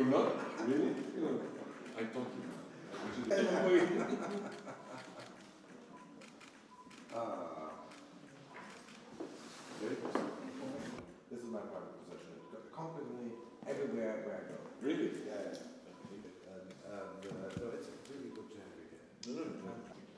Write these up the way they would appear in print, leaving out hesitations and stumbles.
not? Really? You know, I told you. This is my private possession. Accompany me everywhere where I go. Really? Yeah. No, it's really good to have you here. No.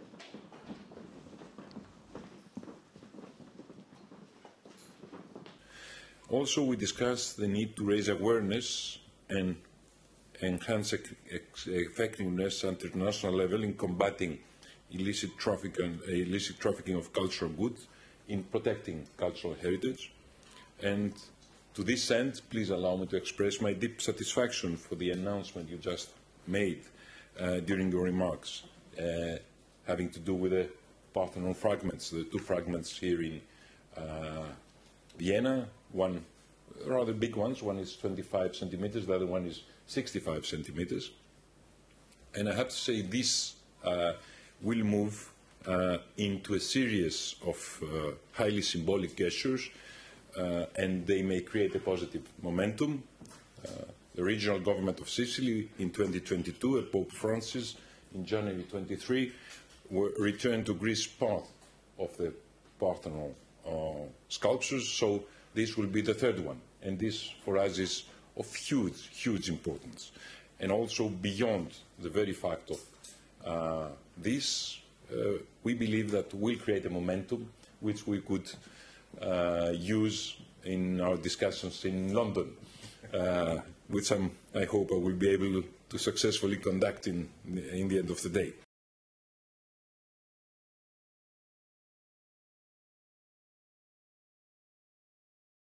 Also, we discussed the need to raise awareness and enhance effectiveness at international level in combating illicit trafficking of cultural goods, in protecting cultural heritage. And to this end, please allow me to express my deep satisfaction for the announcement you just made during your remarks, having to do with the Parthenon fragments, the two fragments here in Vienna, one rather big ones, one is 25 centimeters, the other one is 65 centimeters. And I have to say this will move into a series of highly symbolic gestures, and they may create a positive momentum. The regional government of Sicily in 2022, and Pope Francis in January 23, returned to Greece part of the Parthenon sculptures, so this will be the third one, and this for us is of huge importance. And also beyond the very fact of this, we believe that will create a momentum which we could use in our discussions in London, which I hope I will be able to successfully conduct in the end of the day.